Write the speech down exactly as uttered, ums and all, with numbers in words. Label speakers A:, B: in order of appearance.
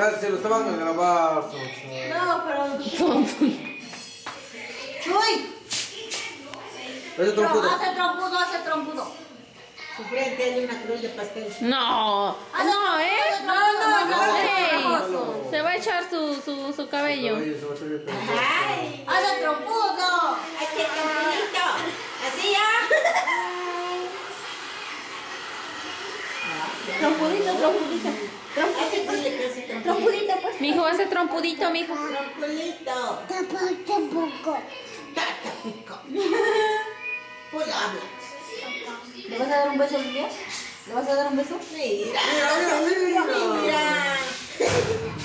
A: Espérate, se lo estaban a grabar.
B: No, pero... ¡Uy!
A: Ese trompudo.
B: Hace trompudo, hace trompudo.
C: Su frente hay una cruz de pastel.
D: No, no, ¿eh?
B: No, no, no.
D: Ey, se va a echar su, su, su cabello.
A: Oye, se va a salir el pelo.
C: ¡Ay!
B: Hace trompudo.
C: ¡Ay, qué trompudito! ¿Así ya?
B: Trompudito, trompudito.
C: Hay que decirle que hace trompudito.
B: Trompudito, pues.
D: Mijo, hace trompudito, mijo.
C: Trompudito.
B: Tampoco.
C: Tatapico. Pues habla.
B: ¿Le vas a dar un beso, Lidia? ¿Le vas a dar un beso?
C: Mira,
A: Mira, mira, mira.
C: mira.